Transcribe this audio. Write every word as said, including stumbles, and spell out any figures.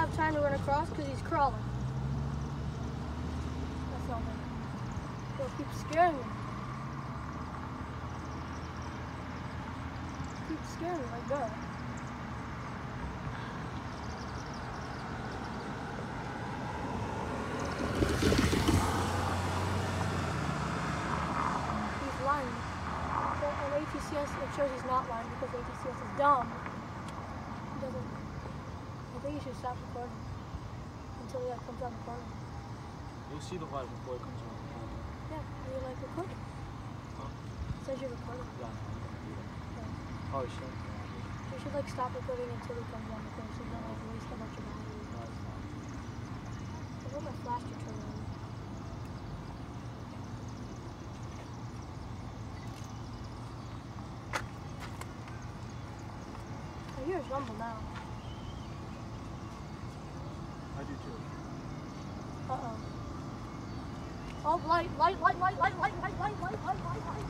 have time to run across because he's crawling. That's all that. He'll keep scaring me. Keep scaring me, like go. He's lying. But on A T C S, it shows he's not lying because A T C S is dumb. He doesn't. I think you should stop recording until that comes on recording. You'll see the light before it comes on. Yeah, you like recording. Huh? It says you're recording. Yeah, I'm gonna do that. Yeah. Oh, shit. You should like stop recording until it comes on recording so you don't like waste a bunch of battery. No, it's not. I want my flash to turn on. I hear his rumble now. I do too. Uh-oh. Oh, light, light, light, light, light, light, light, light, light, light, light, light.